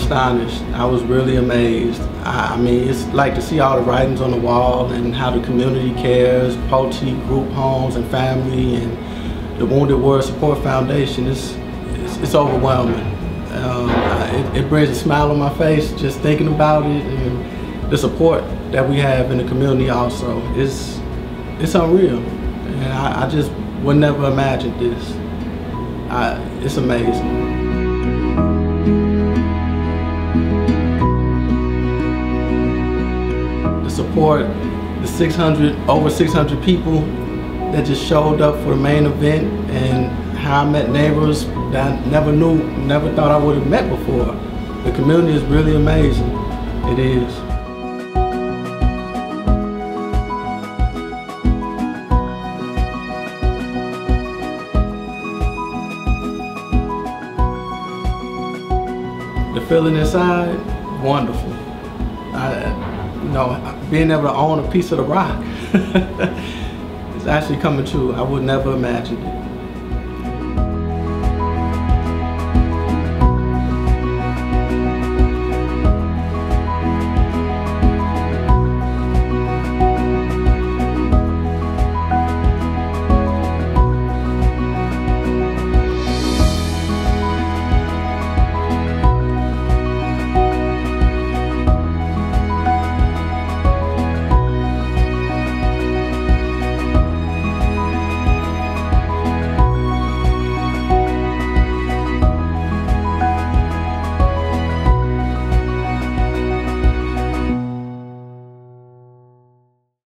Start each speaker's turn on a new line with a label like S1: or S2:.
S1: astonished. I was really amazed. I mean, it's like to see all the writings on the wall and how the community cares, PulteGroup homes and family, and the Wounded Warrior Support Foundation. It's overwhelming. It brings a smile on my face just thinking about it, and the support that we have in the community also. It's unreal, and I just would never imagine this. It's amazing. The support, the over 600 people that just showed up for the main event, and how I met neighbors that I never thought I would have met before. The community is really amazing. It is. The feeling inside, wonderful. Being able to own a piece of the rock, it's actually coming true. I would never imagine it.